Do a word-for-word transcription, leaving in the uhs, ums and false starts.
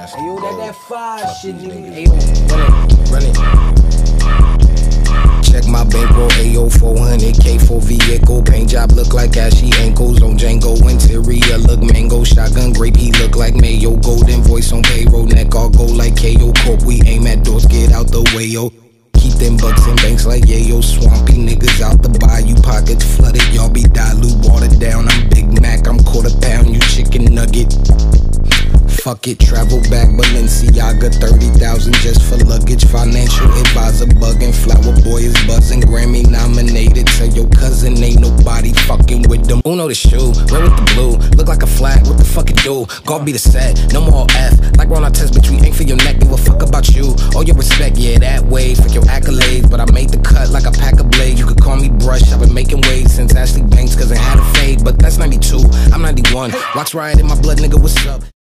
Hey, yo, that that fire shit, nigga. Hey, run it, run it. Check my bankroll, A O four hundred K for vehicle. Paint job look like ashy ankles on Django. Interior look mango. Shotgun grape, he look like mayo. Golden voice on payroll, neck all go like K O Corp. We aim at doors, get out the way, yo. Keep them bucks in banks like yayo. Swampy niggas out the bayou, pockets flooded. Y'all be dilute, watered down. I'm Big Mac, I'm quarter pound, you chicken nugget. Fuck it, travel back, Balenciaga, thirty thousand just for luggage. Financial advisor bugging, Flower Boy is buzzing. Grammy nominated, tell your cousin ain't nobody fucking with them. Uno the shoe, red with the blue, look like a flag, what the fuck it do? God be the set, no more F, like Ron Artest, bitch, we ain't for your neck, give a fuck about you. All your respect, yeah, that way, for your accolades, but I made the cut like a pack of blades. You could call me Brush, I've been making waves since Ashley Banks, cause I had a fade, but that's ninety-two, I'm ninety-one. Rocks riot in my blood, nigga, what's up?